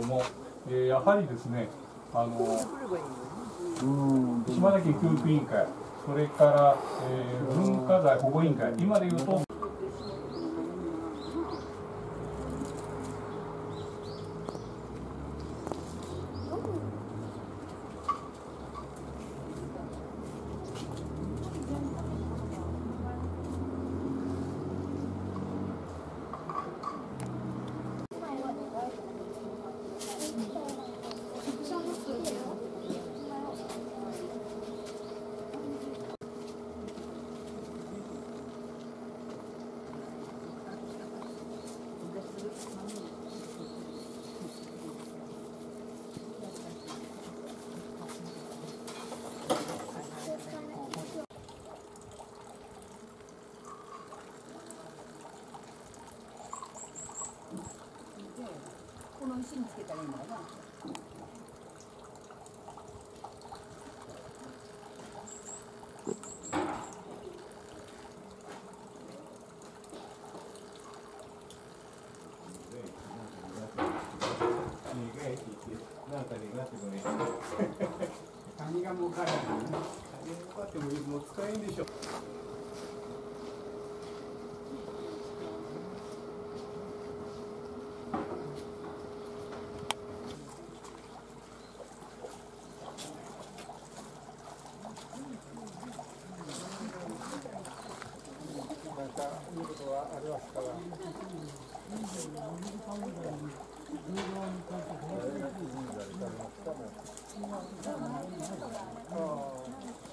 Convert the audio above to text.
も、やはりですね、島根県教育委員会、それから、文化財保護委員会、今でいうと、 この石につけたらいいんだな。 カニが儲かるんだね。カニが儲かってももう使えんでしょ。なんかいいことはありますから。ああ。